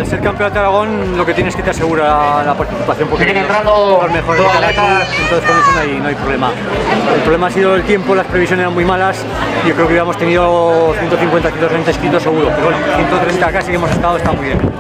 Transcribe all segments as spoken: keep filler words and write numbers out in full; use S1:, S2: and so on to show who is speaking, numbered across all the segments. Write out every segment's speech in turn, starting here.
S1: ser campeón de Aragón lo que tienes que te asegura la participación porque
S2: siguen entrando
S1: los mejores de cada club, entonces con eso no hay, no hay problema. El problema ha sido el tiempo, las previsiones eran muy malas. Yo creo que hubiéramos tenido ciento cincuenta, ciento treinta inscritos seguro, pero bueno, ciento treinta casi que hemos estado, está muy bien.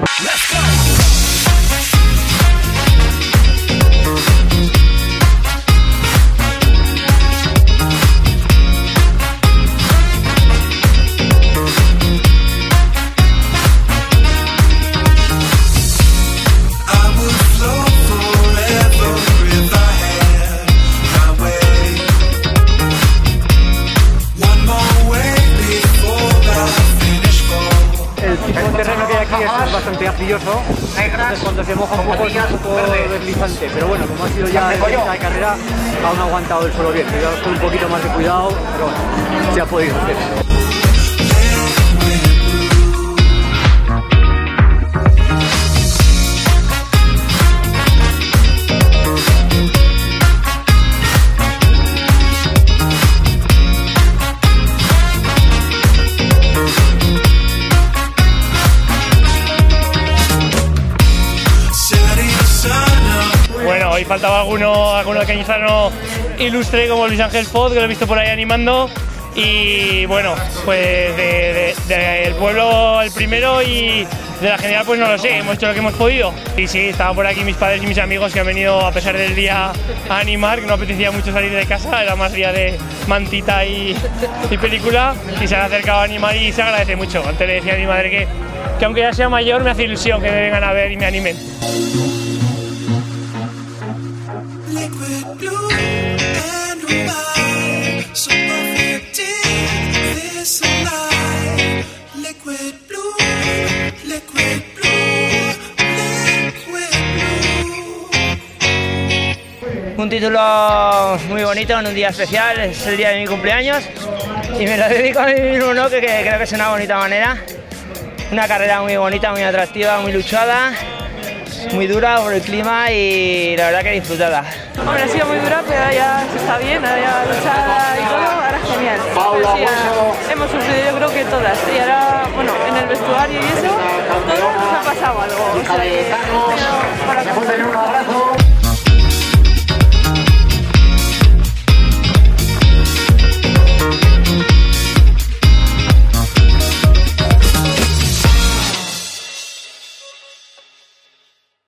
S1: El terreno que hay aquí es bastante arcilloso, entonces cuando se moja un poco es un poco deslizante, pero bueno, como ha sido ya en esta de carrera, aún ha aguantado el suelo bien, cuidado con un poquito más de cuidado, pero bueno, se ha podido hacer.
S3: Bueno, hoy faltaba alguno, alguno cañizano ilustre como Luis Ángel Foz, que lo he visto por ahí animando. Y bueno, pues del de, de, de pueblo el primero y de la general pues no lo sé, hemos hecho lo que hemos podido. Y sí, estaban por aquí mis padres y mis amigos que han venido a pesar del día a animar, que no apetecía mucho salir de casa, era más día de mantita y, y película, y se han acercado a animar y se agradece mucho. Antes le decía a mi madre que, que aunque ya sea mayor me hace ilusión que me vengan a ver y me animen.
S4: Un título muy bonito en un día especial, es el día de mi cumpleaños y me lo dedico a mí mismo, ¿no? que, que creo que es una bonita manera. Una carrera muy bonita, muy atractiva, muy luchada, muy dura por el clima y la verdad que disfrutada.
S5: Hombre, ha sido muy dura, pero ahora ya se está bien, ahora ya luchada y todo, ahora genial. Pero sí, ya hemos sufrido yo creo que todas y ahora, bueno, en el vestuario y eso, todo nos ha pasado algo. O sea, que, para